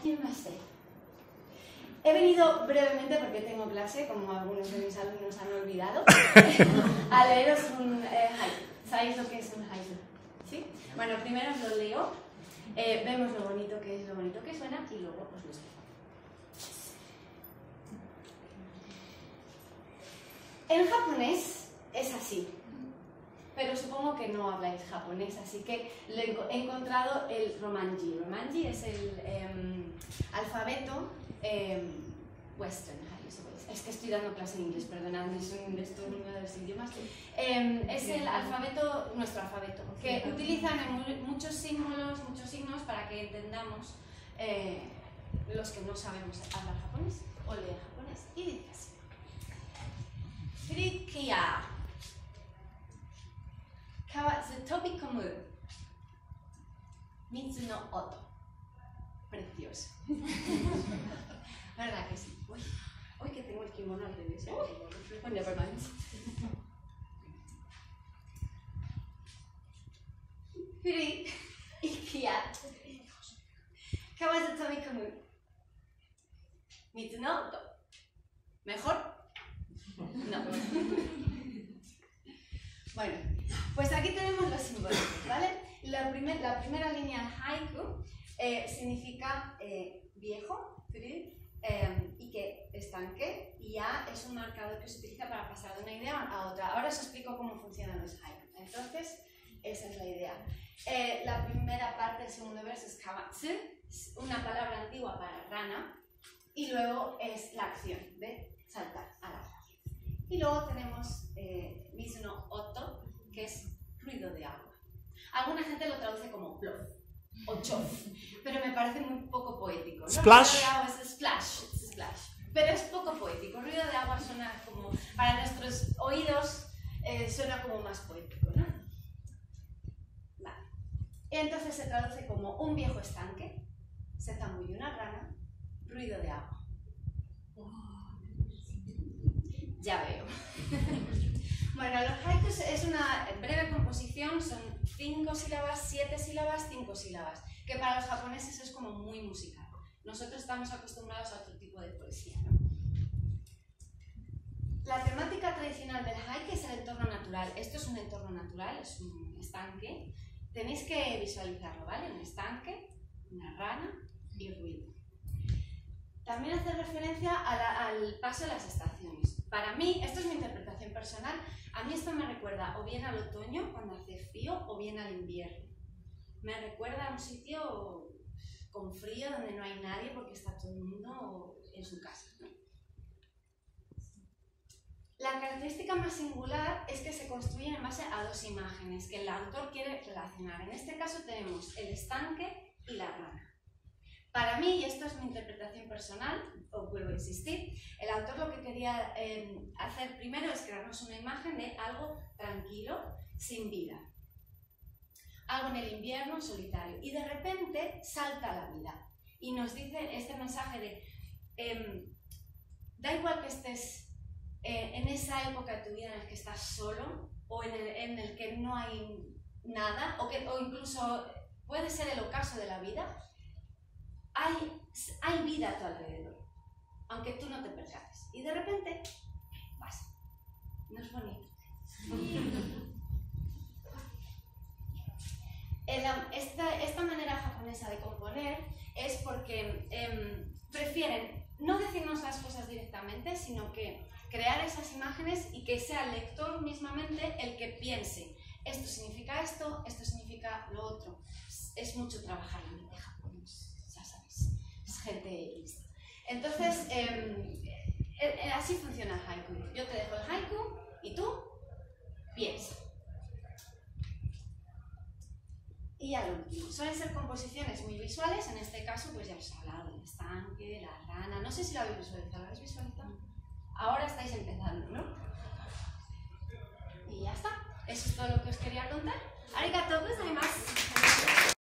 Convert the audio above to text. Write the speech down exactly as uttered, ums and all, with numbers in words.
Hajimemashite. He venido brevemente, porque tengo clase, como algunos de mis alumnos han olvidado, a leeros un eh, haiku. ¿Sabéis lo que es un haiku? ¿Sí? Bueno, primero os lo leo, eh, vemos lo bonito que es, lo bonito que suena y luego os lo explico. En japonés es así, pero supongo que no habláis japonés, así que he encontrado el romanji. Romanji es el eh, alfabeto eh, western. Es que estoy dando clase en inglés, perdonadme, es un, esto es uno de los idiomas. Eh, es el alfabeto, nuestro alfabeto, que utilizan en muchos símbolos, muchos signos para que entendamos eh, los que no sabemos hablar japonés o leer japonés. Y dice así. Krikia. Kawatsutobi komu. Mitsu no oto. Precioso. ¿Verdad que sí? Uy, uy, que tengo el kimono al revés. Oh, never mind. Krikia. Kawatsutobi komu. Mitsu no oto. ¿Mejor? No. Bueno, pues aquí tenemos los símbolos, ¿vale? La, primer, la primera línea del haiku eh, significa eh, viejo, eh, y que estanque, y ya es un marcador que se utiliza para pasar de una idea a otra. Ahora os explico cómo funcionan los haiku. Entonces, esa es la idea. Eh, la primera parte del segundo verso es kawatsu, una palabra antigua para rana, y luego es la acción de saltar al agua. Y luego tenemos eh, Mitsu no oto, que es ruido de agua. Alguna gente lo traduce como plof o chof, pero me parece muy poco poético, ¿no? Splash. Ruido de agua es splash, es splash, pero es poco poético. Ruido de agua suena como, para nuestros oídos, eh, suena como más poético, ¿no? Vale. Y entonces se traduce como un viejo estanque, se zambulle una rana, ruido de agua. Ya veo. Bueno, los haikus es una breve composición, son cinco sílabas, siete sílabas, cinco sílabas, que para los japoneses es como muy musical. Nosotros estamos acostumbrados a otro tipo de poesía, ¿no? La temática tradicional del haiku es el entorno natural. Esto es un entorno natural, es un estanque. Tenéis que visualizarlo, ¿vale? Un estanque, una rana y ruido. También hace referencia a la, al paso de las estaciones. Para mí, esto es mi interpretación personal, a mí esto me recuerda o bien al otoño, cuando hace frío, o bien al invierno. Me recuerda a un sitio con frío, donde no hay nadie, porque está todo el mundo en su casa, ¿no? La característica más singular es que se construyen en base a dos imágenes que el autor quiere relacionar. En este caso tenemos el estanque y la rana. Para mí, y esto es mi interpretación personal, os vuelvo a insistir, el autor lo que quería eh, hacer primero es crearnos una imagen de algo tranquilo, sin vida. Algo en el invierno, solitario. Y de repente salta la vida. Y nos dice este mensaje de, eh, da igual que estés eh, en esa época de tu vida en la que estás solo, o en el, en el que no hay nada, o, que, o incluso puede ser el ocaso de la vida, Hay, hay vida a tu alrededor, aunque tú no te percates. Y de repente, pasa. ¿No es bonito? Esta, esta manera japonesa de componer es porque eh, prefieren no decirnos las cosas directamente, sino que crear esas imágenes y que sea el lector mismamente el que piense esto significa esto, esto significa lo otro. Es mucho trabajar la mente japonesa. Es gente lista. Entonces, eh, eh, así funciona el haiku. Yo te dejo el haiku y tú piensa. Y ya lo último. Suelen ser composiciones muy visuales. En este caso, pues ya os he hablado del estanque, la rana. No sé si lo habéis visualizado. ¿Lo habéis visualizado? Ahora estáis empezando, ¿no? Y ya está. Eso es todo lo que os quería contar. Arigatou gozaimasu.